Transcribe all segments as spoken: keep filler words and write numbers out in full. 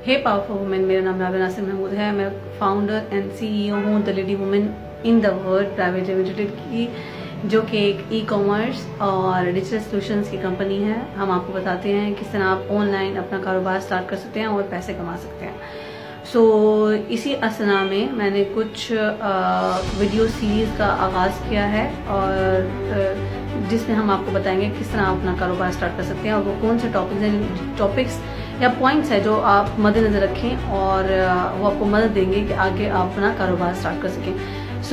हे powerful women, मेरा नाम राबिया नासिर महमूद है। मैं फाउंडर एंड सीईओ हूँ the lady women in the world private limited की, जो कि एक ई कॉमर्स और डिजिटल सॉल्यूशंस की कंपनी है। हम आपको बताते हैं किस तरह आप ऑनलाइन अपना कारोबार स्टार्ट कर सकते हैं और पैसे कमा सकते हैं। सो so, इसी असना में मैंने कुछ वीडियो सीरीज़ का आगाज़ किया है और जिसमें हम आपको बताएंगे किस तरह आप अपना कारोबार स्टार्ट कर सकते हैं और वो कौन से टॉपिक्स हैं टॉपिक्स या पॉइंट्स है जो आप मद्देनज़र रखें और वो आपको मदद देंगे कि आगे आप अपना कारोबार स्टार्ट कर सकें। सो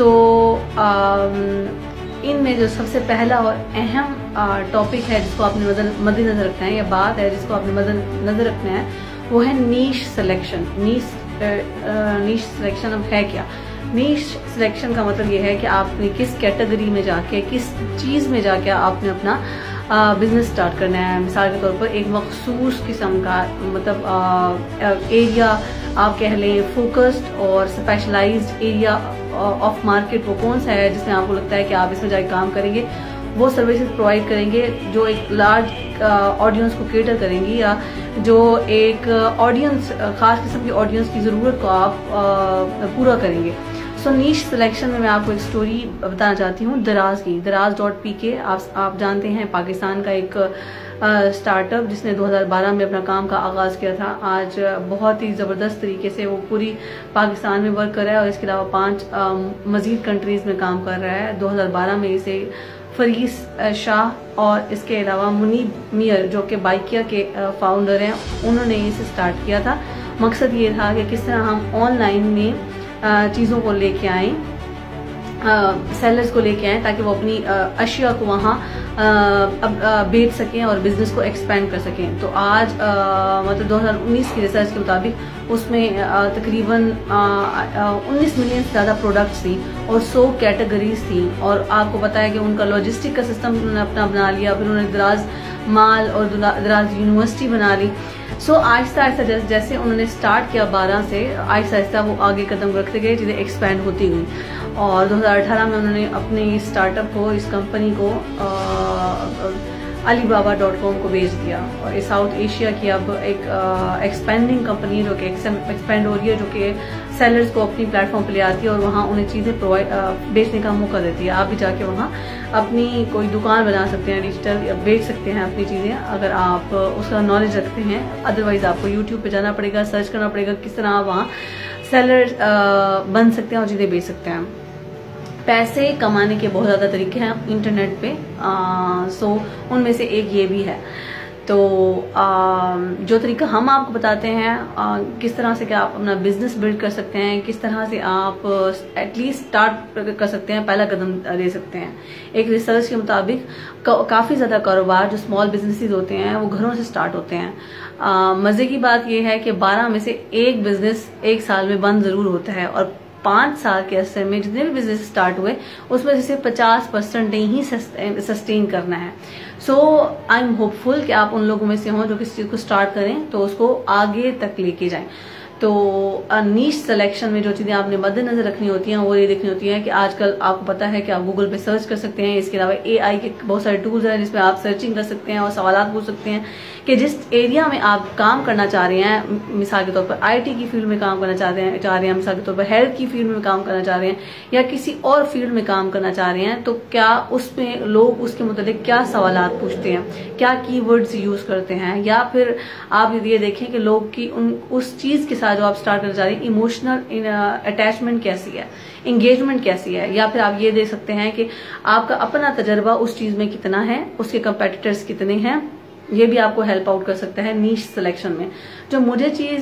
so, इनमें जो सबसे पहला और अहम टॉपिक है जिसको आपने मद्देनज़र रखना है या बात है जिसको आपने मद्देनज़र रखना है, वो है नीश सिलेक्शन। नीश नीश सिलेक्शन अब है क्या? नीश सिलेक्शन का मतलब ये है कि आपने किस कैटेगरी में जाके, किस चीज़ में जाके आपने अपना बिजनेस स्टार्ट करना है। मिसाल के तौर पर एक मखसूस किस्म का मतलब एरिया आप कह लें, फोकस्ड और स्पेशलाइज्ड एरिया ऑफ मार्केट वो कौन सा है जिसमें आपको लगता है कि आप इसमें जाके काम करेंगे, वो सर्विसेज प्रोवाइड करेंगे जो एक लार्ज ऑडियंस को केटर करेंगी या जो एक ऑडियंस खास किस्म की ऑडियंस की ज़रूरत को आप पूरा करेंगे। सो नीश सिलेक्शन में मैं आपको एक स्टोरी बताना चाहती हूँ दराज की। दराज डॉट पी के आप आप जानते हैं, पाकिस्तान का एक स्टार्टअप जिसने दो हज़ार बारह में अपना काम का आगाज़ किया था। आज बहुत ही ज़बरदस्त तरीके से वो पूरी पाकिस्तान में वर्क कर रहा है और इसके अलावा पांच मज़ीद कंट्रीज़ में काम कर रहा है। दो हज़ार बारह में इसे फरीस शाह और इसके अलावा मुनीब मियर जो कि बाइकिया के फाउंडर हैं, उन्होंने इसे स्टार्ट किया था। मकसद ये था कि किस तरह हम ऑनलाइन में चीज़ों को लेके आएँ, सेलर्स को लेके आएँ ताकि वो अपनी अशिया को वहाँ बेच सकें और बिजनेस को एक्सपेंड कर सकें। तो आज आ, मतलब दो हज़ार उन्नीस की रिसर्च के मुताबिक उसमें तकरीबन उन्नीस मिलियन से ज़्यादा प्रोडक्ट्स थी और सौ कैटेगरीज थी। और आपको पता है कि उनका लॉजिस्टिक का सिस्टम उन्होंने अपना बना लिया, फिर उन्होंने दराज माल और दराज यूनिवर्सिटी बना ली। सो so, आहिस्ता आहिस्ता जैसे, जैसे उन्होंने स्टार्ट किया बारह से, आहिस्ता आहिस्ता वो आगे कदम रखते गए, चीज़ें एक्सपेंड होती गई और दो हज़ार अठारह में उन्होंने अपने स्टार्टअप को, इस कंपनी को अलीबाबा डॉट कॉम को बेच दिया और ये साउथ एशिया की अब एक एक्सपेंडिंग कंपनी जो कि एक्सपेंड हो रही है, जो कि सेलर्स को अपनी प्लेटफॉर्म पे ले आती है और वहाँ उन्हें चीज़ें प्रोवाइड बेचने का मौका देती है। आप भी जाके वहाँ अपनी कोई दुकान बना सकते हैं डिजिटल, या बेच सकते हैं अपनी चीज़ें अगर आप उसका नॉलेज रखते हैं। अदरवाइज़ आपको यूट्यूब पे जाना पड़ेगा, सर्च करना पड़ेगा किस तरह आप वहाँ सेलर बन सकते हैं और चीज़ें बेच सकते हैं। पैसे कमाने के बहुत ज़्यादा तरीके हैं इंटरनेट पे, आ, सो उनमें से एक ये भी है। तो आ, जो तरीका हम आपको बताते हैं आ, किस तरह से कि आप अपना बिजनेस बिल्ड कर सकते हैं, किस तरह से आप एटलीस्ट स्टार्ट कर सकते हैं, पहला कदम ले सकते हैं। एक रिसर्च के मुताबिक काफ़ी ज़्यादा कारोबार जो स्मॉल बिजनेसेस होते हैं वो घरों से स्टार्ट होते हैं। मज़े की बात यह है कि बारह में से एक बिजनेस एक साल में बंद ज़रूर होता है और पाँच साल के अरसे में जितने भी बिजनेस स्टार्ट हुए उसमें से सिर्फ पचास परसेंट ही सस्टेन करना है। सो आई एम होपफुल कि आप उन लोगों में से हों जो किसी चीज़ को स्टार्ट करें तो उसको आगे तक लेके जाएं। तो नीश सिलेक्शन में जो चीज़ें आपने मद्देनजर रखनी होती हैं वो ये देखनी होती है कि आजकल आपको पता है कि आप गूगल पे सर्च कर सकते हैं। इसके अलावा एआई के बहुत सारे टूल्स हैं जिसमें आप सर्चिंग कर सकते हैं और सवालात पूछ सकते हैं कि जिस एरिया में आप काम करना चाह रहे हैं, मिसाल के तौर पर आईटी की फील्ड में काम करना चाहते हैं चाह रहे हैं मिसाल के तौर पर हेल्थ की फील्ड में काम करना चाह रहे हैं या किसी और फील्ड में काम करना चाह रहे हैं, तो क्या उसमें लोग उसके मुताबिक क्या सवालात पूछते हैं, क्या कीवर्ड्स यूज करते हैं, या फिर आप ये देखें कि लोग की उन उस चीज के साथ जो आप स्टार्ट करना चाह रहे हैं इमोशनल अटैचमेंट कैसी है, एंगेजमेंट कैसी है, या फिर आप ये देख सकते हैं कि आपका अपना तजर्बा उस चीज में कितना है, उसके कंपेटिटर्स कितने हैं। ये भी आपको हेल्प आउट कर सकता है नीश सिलेक्शन में। जो मुझे चीज़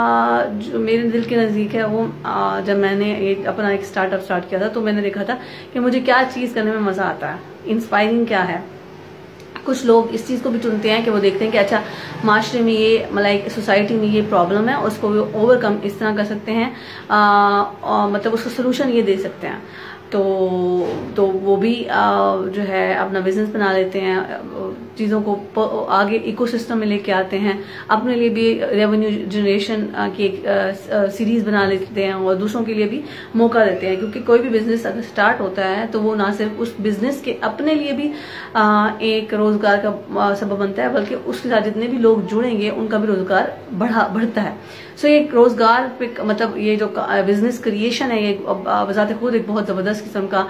जो मेरे दिल के नज़दीक है वो आ, जब मैंने एक अपना एक स्टार्टअप स्टार्ट किया था तो मैंने देखा था कि मुझे क्या चीज़ करने में मज़ा आता है, इंस्पायरिंग क्या है। कुछ लोग इस चीज़ को भी चुनते हैं कि वो देखते हैं कि अच्छा माशरे में ये मतलब सोसाइटी में ये प्रॉब्लम है, उसको वो ओवरकम इस तरह कर सकते हैं, आ, आ, मतलब उसका सोल्यूशन ये दे सकते हैं। तो तो वो भी जो है अपना बिजनेस बना लेते हैं, चीज़ों को आगे इकोसिस्टम में लेके आते हैं, अपने लिए भी रेवेन्यू जनरेशन की एक सीरीज बना लेते हैं और दूसरों के लिए भी मौका देते हैं। क्योंकि कोई भी बिजनेस अगर स्टार्ट होता है तो वो ना सिर्फ उस बिजनेस के अपने लिए भी एक रोजगार का सबब बनता है, बल्कि उसके साथ जितने भी लोग जुड़ेंगे उनका भी रोजगार बढ़ा बढ़ता है। सो ये रोजगार पे मतलब ये जो बिजनेस क्रिएशन है, ये बजाते खुद एक बहुत जबरदस्त किस्म का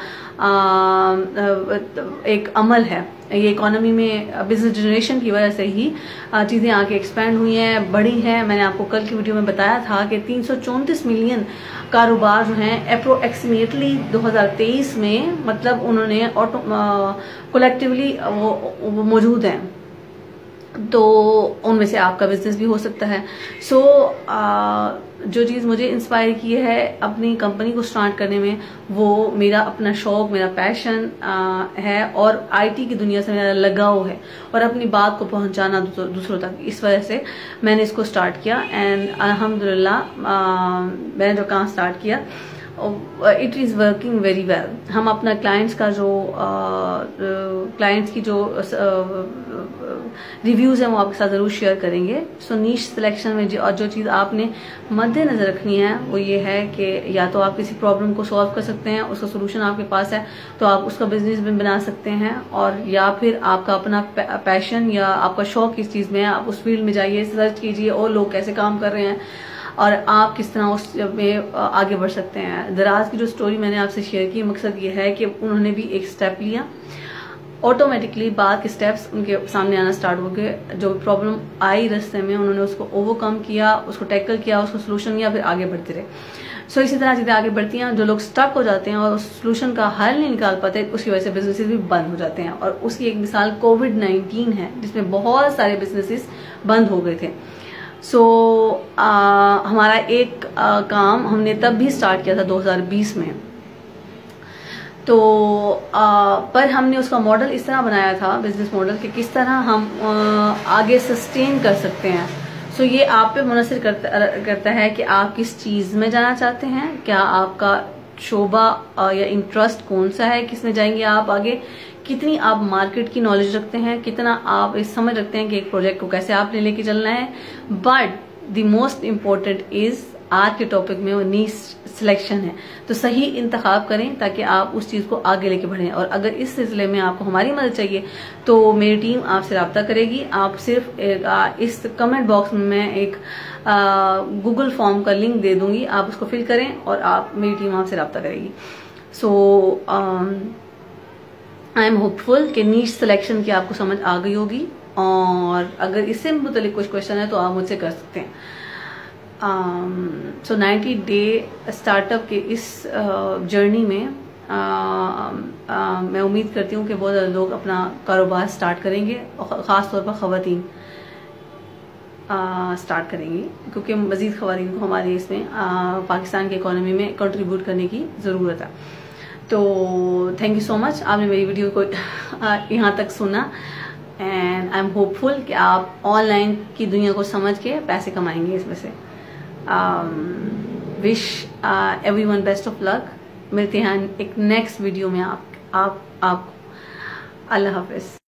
एक अमल है। ये इकोनॉमी में बिजनेस जनरेशन की वजह से ही चीजें आके एक्सपैंड हुई हैं, बढ़ी हैं। मैंने आपको कल की वीडियो में बताया था कि तीन सौ चौंतीस मिलियन कारोबार जो हैं अप्रोक्सीमेटली दो हज़ार तेईस में, मतलब उन्होंने ऑटो कलेक्टिवली वो, वो मौजूद हैं। तो उनमें से आपका बिजनेस भी हो सकता है। सो so, जो चीज़ मुझे इंस्पायर की है अपनी कंपनी को स्टार्ट करने में, वो मेरा अपना शौक, मेरा पैशन है और आईटी की दुनिया से मेरा लगाव है और अपनी बात को पहुंचाना दूसरों तक। इस वजह से मैंने इसको स्टार्ट किया एंड अल्हम्दुलिल्लाह मैंने जो काम स्टार्ट किया it is working very well. हम अपना क्लाइंट्स का जो क्लाइंट्स uh, की जो रिव्यूज़ uh, हैं वो आपके साथ ज़रूर शेयर करेंगे। सो नीश सिलेक्शन में जो, और जो चीज़ आपने मद्देनज़र रखनी है वो ये है कि या तो आप किसी प्रॉब्लम को सॉल्व कर सकते हैं, उसका सोल्यूशन आपके पास है तो आप उसका बिजनेस भी बना सकते हैं, और या फिर आपका अपना पैशन या आपका शौक किस चीज़ में है, आप उस फील्ड में जाइए, सर्च कीजिए और लोग कैसे काम कर रहे हैं और आप किस तरह उस में आगे बढ़ सकते हैं। दराज की जो स्टोरी मैंने आपसे शेयर की, मकसद ये है कि उन्होंने भी एक स्टेप लिया, ऑटोमेटिकली बाद के स्टेप्स उनके सामने आना स्टार्ट हो गए। जो प्रॉब्लम आई रास्ते में उन्होंने उसको ओवरकम किया, उसको टैकल किया, उसको सोल्यूशन किया, फिर आगे बढ़ते रहे। सो so, इसी तरह चीजें आगे बढ़ती हैं। जो लोग स्टक हो जाते हैं और उस सोल्यूशन का हल नहीं निकाल पाते, उसकी वजह से बिजनेसेस भी बंद हो जाते हैं। और उसकी एक मिसाल कोविड नाइन्टीन है, जिसमें बहुत सारे बिजनेसेस बंद हो गए थे। सो so, हमारा एक आ, काम हमने तब भी स्टार्ट किया था दो हज़ार बीस में। तो आ, पर हमने उसका मॉडल इस तरह बनाया था, बिजनेस मॉडल, कि किस तरह हम आ, आगे सस्टेन कर सकते हैं। सो so, ये आप पे मुनसर करता, करता है कि आप किस चीज़ में जाना चाहते हैं, क्या आपका शोबा या इंटरेस्ट कौन सा है, किस में जाएंगे आप आगे, कितनी आप मार्केट की नॉलेज रखते हैं, कितना आप इस समझ रखते हैं कि एक प्रोजेक्ट को कैसे आपने लेके चलना है। But the most important is आज के टॉपिक में वो नीश सिलेक्शन है। तो सही इंतखाब करें ताकि आप उस चीज को आगे लेके बढ़ें। और अगर इस सिलसिले में आपको हमारी मदद चाहिए तो मेरी टीम आपसे रब्ता करेगी। आप सिर्फ एक, इस कमेंट बॉक्स में मैं एक गूगल फॉर्म का लिंक दे दूंगी, आप उसको फिल करें और आप मेरी टीम आपसे रब्ता करेगी। सो आई एम होपफुल कि नीश सिलेक्शन की आपको समझ आ गई होगी, और अगर इससे मुतल्लिक कुछ क्वेश्चन है तो आप मुझसे कर सकते हैं। सो नाइन्टी डे स्टार्टअप के इस जर्नी uh, में uh, uh, मैं उम्मीद करती हूँ कि बहुत ज़्यादा लोग अपना कारोबार स्टार्ट करेंगे, और ख़ास तौर पर ख़वातीन स्टार्ट करेंगी, क्योंकि मज़ीद ख़वातीन को हमारे इसमें uh, पाकिस्तान की इकोनॉमी में कंट्रीब्यूट करने की ज़रूरत है। तो थैंक यू सो मच, आपने मेरी वीडियो को यहाँ तक सुना, एंड आई एम होपफुल कि आप ऑनलाइन की दुनिया को समझ के पैसे कमाएंगे इसमें से। Wish everyone best of luck. मिलते हैं एक नेक्स्ट वीडियो में। आप आप आप अल्लाह हाफिज।